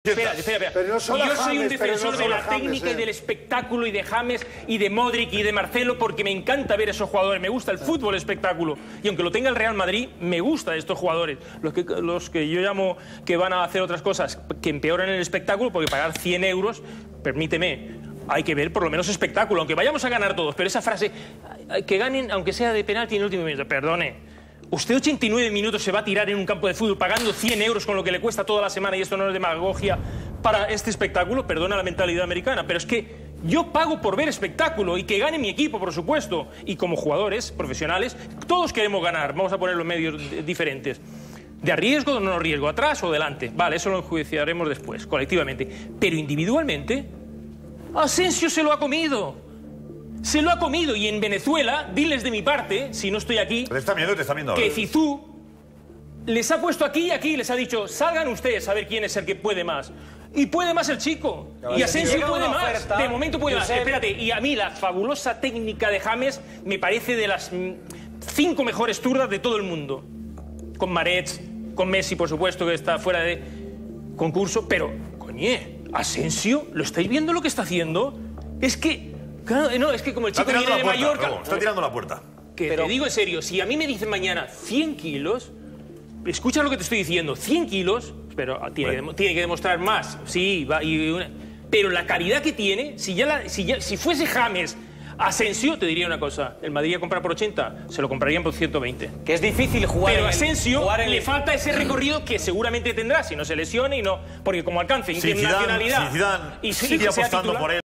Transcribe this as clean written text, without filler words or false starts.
Espera. Pero no solo Yo soy un James, defensor pero no de la solo James, técnica y del espectáculo y de James y de Modric y de Marcelo porque me encanta ver esos jugadores. Me gusta el fútbol espectáculo. Y aunque lo tenga el Real Madrid, me gusta estos jugadores. Los que yo llamo que van a hacer otras cosas que empeoran el espectáculo, porque pagar 100 euros, permíteme, hay que ver por lo menos espectáculo. Aunque vayamos a ganar todos. Pero esa frase, que ganen aunque sea de penalti en el último minuto, perdone. ¿Usted 89 minutos se va a tirar en un campo de fútbol pagando 100 euros con lo que le cuesta toda la semana y esto no es demagogia para este espectáculo? Perdona la mentalidad americana, pero es que yo pago por ver espectáculo y que gane mi equipo, por supuesto. Y como jugadores profesionales, todos queremos ganar. Vamos a poner los medios diferentes. ¿De riesgo o no riesgo? ¿Atrás o delante? Vale, eso lo enjuiciaremos después, colectivamente. Pero individualmente, Asensio se lo ha comido. Se lo ha comido, y en Venezuela, diles de mi parte, si no estoy aquí, te está viendo, que Zizou les ha puesto aquí y aquí, les ha dicho, salgan ustedes a ver quién es el que puede más. Y puede más el chico. Y Asensio puede más. De momento puede más. Espérate, y a mí la fabulosa técnica de James me parece de las 5 mejores zurdas de todo el mundo. Con Marets, con Messi, por supuesto, que está fuera de concurso. Pero, coñe, Asensio, ¿lo estáis viendo lo que está haciendo? Es que... Claro, no, es que como el chico viene de Mallorca... Está tirando la puerta. Te digo en serio, si a mí me dicen mañana 100 kilos, escucha lo que te estoy diciendo, 100 kilos, pero tiene que demostrar más, sí, pero la calidad que tiene, si fuese James, Asensio, te diría una cosa, el Madrid a comprar por 80, se lo comprarían por 120. Que es difícil jugar. Pero a Asensio le falta ese recorrido que seguramente tendrá, si no se lesione y no, porque como alcance internacionalidad... Si Zidane sigue apostando por él.